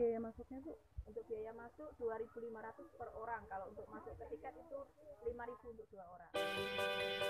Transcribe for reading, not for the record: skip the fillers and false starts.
biaya masuknya Bu? Untuk biaya masuk 2.500 per orang. Kalau untuk masuk ke tiket itu 5.000 untuk 2 orang.